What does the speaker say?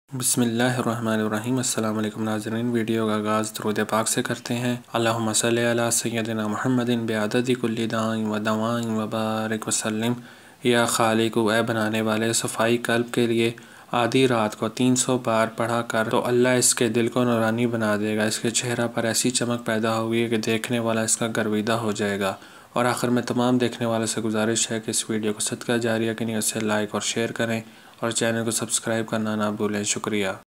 बिस्मिल्लाहिर्रहमानिर्रहीम। अस्सलाम वालेकुम नाज़रीन। वीडियो का आगाज़ दुरूद पाक से करते हैं। अल्लाहुम्मा सल्लि अला सय्यदिना मुहम्मदिन बिअददि कुल्लि दाइन व दवाइन व बारिक वसल्लिम। या खालिकु, ए बनाने वाले, सफ़ाई कल्ब के लिए आधी रात को 300 बार पढ़ा कर तो अल्लाह इसके दिल को नूरानी बना देगा। इसके चेहरा पर ऐसी चमक पैदा होगी कि देखने वाला इसका गर्विदा हो जाएगा। और आखिर में तमाम देखने वालों से गुजारिश है कि इस वीडियो को सदका जारिया की नियत से लाइक और शेयर करें और चैनल को सब्सक्राइब करना ना भूलें। शुक्रिया।